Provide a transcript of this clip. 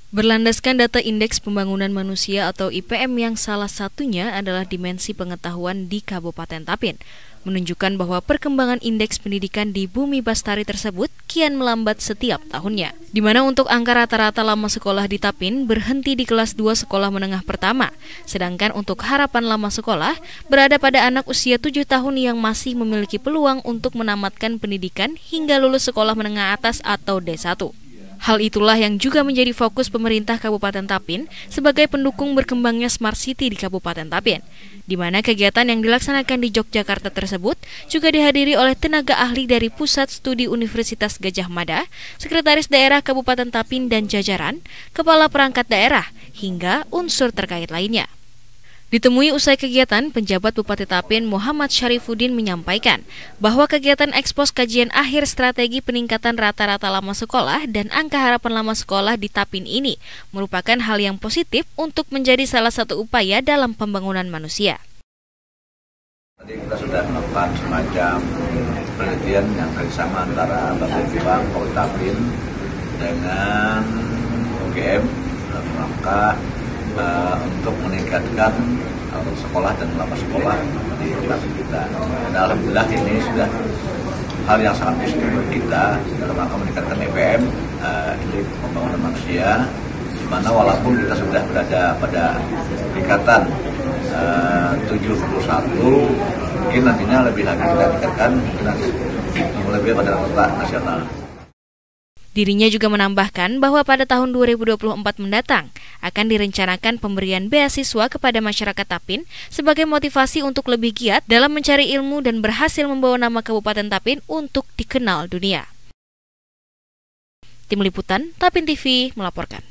Berlandaskan data Indeks Pembangunan Manusia atau IPM yang salah satunya adalah dimensi pengetahuan di Kabupaten Tapin, menunjukkan bahwa perkembangan indeks pendidikan di Bumi Bastari tersebut kian melambat setiap tahunnya. Di mana untuk angka rata-rata lama sekolah di Tapin berhenti di kelas 2 sekolah menengah pertama, sedangkan untuk harapan lama sekolah berada pada anak usia 7 tahun yang masih memiliki peluang untuk menamatkan pendidikan hingga lulus sekolah menengah atas atau D1. Hal itulah yang juga menjadi fokus pemerintah Kabupaten Tapin sebagai pendukung berkembangnya Smart City di Kabupaten Tapin, di mana kegiatan yang dilaksanakan di Yogyakarta tersebut juga dihadiri oleh tenaga ahli dari Pusat Studi Universitas Gadjah Mada, Sekretaris Daerah Kabupaten Tapin dan jajaran, Kepala Perangkat Daerah, hingga unsur terkait lainnya. Ditemui usai kegiatan, penjabat Bupati Tapin Muhammad Syarifuddin menyampaikan bahwa kegiatan ekspos kajian akhir strategi peningkatan rata-rata lama sekolah dan angka harapan lama sekolah di Tapin ini merupakan hal yang positif untuk menjadi salah satu upaya dalam pembangunan manusia. Tadi kita sudah melakukan semacam penelitian yang kerjasama antara Bapelitbang Kabupaten Tapin dengan UGM dalam rangka untuk meningkatkan sekolah dan lama sekolah di Tapin kita. Dan alhamdulillah ini sudah hal yang sangat positif bagi kita dalam rangka meningkatkan IPM, Indeks Pembangunan Manusia, di mana walaupun kita sudah berada pada tingkatan 71, mungkin nantinya lebih lagi kita tingkatkan lebih pada rata nasional. Dirinya juga menambahkan bahwa pada tahun 2024 mendatang akan direncanakan pemberian beasiswa kepada masyarakat Tapin sebagai motivasi untuk lebih giat dalam mencari ilmu dan berhasil membawa nama Kabupaten Tapin untuk dikenal dunia. Tim Liputan Tapin TV melaporkan.